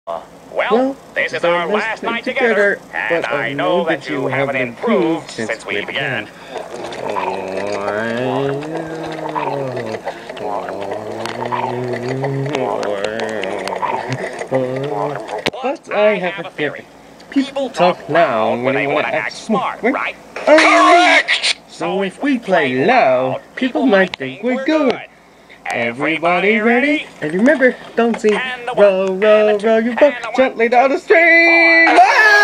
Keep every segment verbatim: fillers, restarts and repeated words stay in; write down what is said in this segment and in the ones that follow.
Well, well, this is our last night together, and I know that you haven't improved since we began. But I have a theory. People talk loud when they want to act smart, right? Correct! So if we play loud, people might think we're good. Everybody ready? And remember, don't sing row, row, row your boat gently down the stream.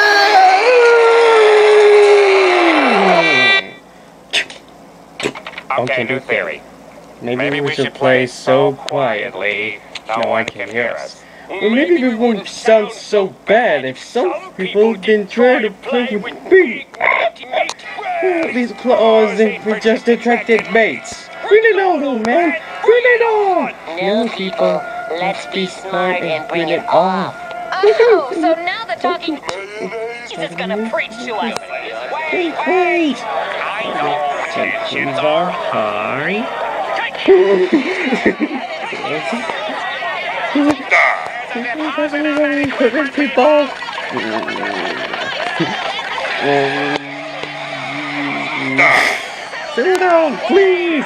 Okay, new theory. Maybe, Maybe we should play so quietly no one can hear us. Or maybe we won't sound so bad if some people didn't try to play with me. These claws think we just attracted mates. Bring it on, old man. Bring it on. No, people, let's be smart and bring it off. Oh, so now the talking he's just gonna preach to us. Wait, wait. I know Tensions are high. People. Sit down, please.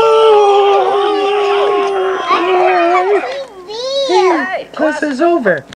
Class is over.